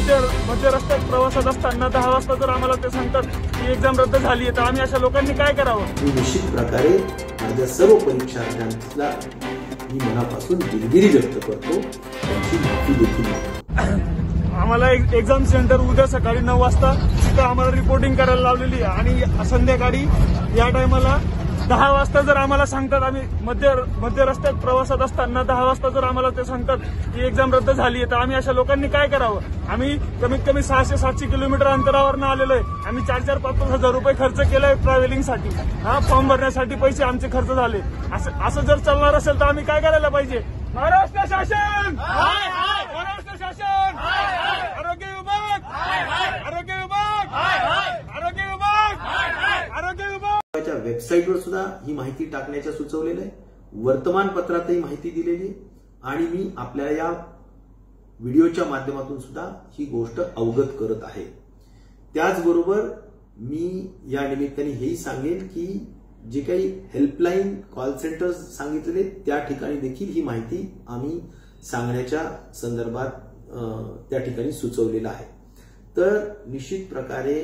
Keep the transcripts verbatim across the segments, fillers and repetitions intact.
मध्य मध्य रस्त्यात प्रवासात असताना दहा वाजता जर आम्हाला ते सांगतात की एक्झाम रद्द झाली आहे तर आम्ही अशा लोकांनी काय करावं? मी निश्चित प्रकारे माझ्या सर्व परीक्षार्थ्यांना मी मनापासून दिलगिरी व्यक्त करतो, त्यांची माफी देखील मागतो। आम्हाला एक्झाम सेंटर उद्या सकाळी नऊ वाजता तिथं आम्हाला रिपोर्टिंग करायला लावलेली आहे आणि संध्याकाळी या टायमाला दहा वाजता जर आम्हाला सांगतात, आम्ही मध्य मध्य रस्त्यात प्रवासात असताना दहा वाजता जर आम्हाला ते सांगतात की एक्झाम रद्द झाली आहे तर आम्ही अशा लोकांनी काय करावं? आम्ही कमीत कमी सहाशे सातशे किलोमीटर अंतरावरनं आलेलो आहे। आम्ही चार चार पाच पाच हजार रुपये खर्च केलाय ट्रॅव्हलिंगसाठी, हा फॉर्म भरण्यासाठी पैसे आमचे खर्च झाले। असं असं जर चालणार असेल तर आम्ही काय करायला पाहिजे? महाराष्ट्र शासन, महाराष्ट्र शासन, आरोग्य विभाग, आरोग्य विभाग, आरोग्य विभाग, आरोग्य विभाग वेबसाईटवर सुद्धा ही माहिती टाकण्याच्या सुचवलेलं आहे, वर्तमानपत्रातही माहिती दिलेली आहे आणि मी आपल्या या व्हिडिओच्या माध्यमातून सुद्धा ही गोष्ट अवगत करत आहे। त्याचबरोबर मी या निमित्ताने हेही सांगेन की जे काही हेल्पलाईन कॉल सेंटर्स सांगितलेले त्या ठिकाणी देखील ही माहिती आम्ही सांगण्याच्या संदर्भात त्या ठिकाणी सुचवलेलं आहे। तर निश्चित प्रकारे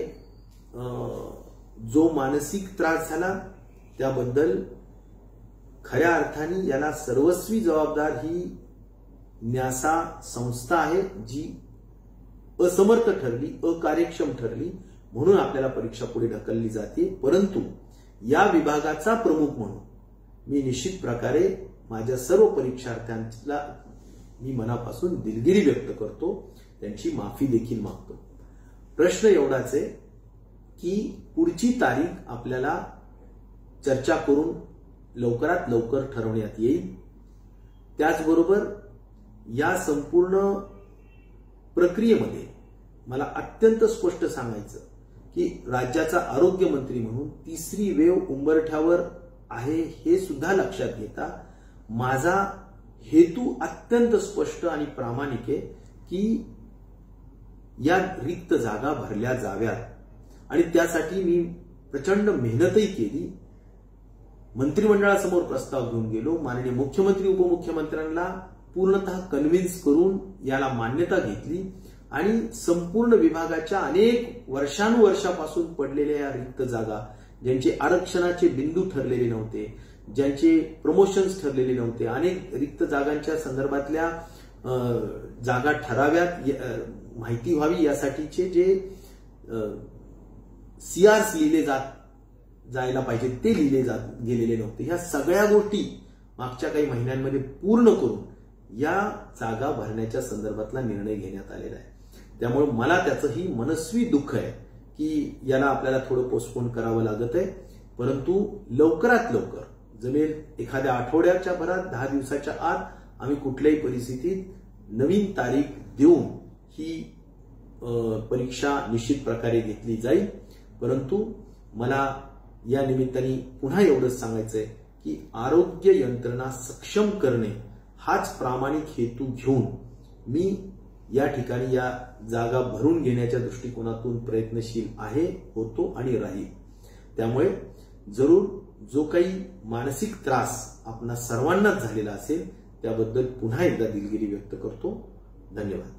जो मानसिक त्रास झाला त्याबद्दल खऱ्या अर्थाने याला सर्वस्वी जबाबदार ही न्यासा संस्था आहे, जी असमर्थ ठरली, अकार्यक्षम ठरली, म्हणून आपल्याला परीक्षा पुढे ढकलली जाते। परंतु या विभागाचा प्रमुख म्हणून मी निश्चित प्रकारे माझ्या सर्व परीक्षार्थ्यांना मी मनापासून दिलगिरी व्यक्त करतो, त्यांची माफी देखील मागतो। प्रश्न एवढाच आहे की पुढची तारीख आपल्याला चर्चा करून लवकरात लवकर ठरवण्यात येईल। त्याचबरोबर या संपूर्ण प्रक्रियेमध्ये मला अत्यंत स्पष्ट सांगायचं की राज्याचा आरोग्य मंत्री म्हणून तिसरी वेव उंबरठ्यावर आहे हे सुद्धा लक्षात घेता माझा हेतू अत्यंत स्पष्ट आणि प्रामाणिक आहे की या रिक्त जागा भरल्या जाव्यात आणि त्यासाठी मी प्रचंड मेहनतही केली। मंत्रिमंडळासमोर प्रस्ताव घेऊन गेलो, माननीय मुख्यमंत्री उपमुख्यमंत्र्यांना पूर्णतः कन्व्हिन्स करून याला मान्यता घेतली आणि संपूर्ण विभागाच्या अनेक वर्षानुवर्षापासून पडलेल्या या रिक्त जागा, ज्यांचे आरक्षणाचे बिंदू ठरलेले नव्हते, ज्यांचे प्रमोशन्स ठरलेले नव्हते, अनेक रिक्त जागांच्या संदर्भातल्या जागा ठराव्यात माहिती व्हावी यासाठीचे जे सीआरस लिहिले जात जायला पाहिजे ते लिहिले जात गेलेले नव्हते। ह्या सगळ्या गोष्टी मागच्या काही महिन्यांमध्ये पूर्ण करून या जागा भरण्याच्या संदर्भातला निर्णय घेण्यात आलेला आहे। त्यामुळे मला त्याचंही मनस्वी दुःख आहे की याला आपल्याला थोडं पोस्टपोन करावं लागत आहे, परंतु लवकरात लवकर जमेल एखाद्या आठवड्याच्या भरात दहा दिवसाच्या आत आम्ही कुठल्याही परिस्थितीत नवीन तारीख देऊन ही परीक्षा निश्चित प्रकारे घेतली जाईल। परंतु मला या निमित्ताने पुन्हा एवढंच सांगायचंय की आरोग्य यंत्रणा सक्षम करणे हाच प्रामाणिक हेतू घेऊन मी या ठिकाणी या जागा भरून घेण्याच्या दृष्टिकोनातून प्रयत्नशील आहे, होतो आणि राहील। त्यामुळे जरूर जो काही मानसिक त्रास आपणा सर्वांनाच झालेला असेल त्याबद्दल पुन्हा एकदा दिलगिरी व्यक्त करतो। धन्यवाद।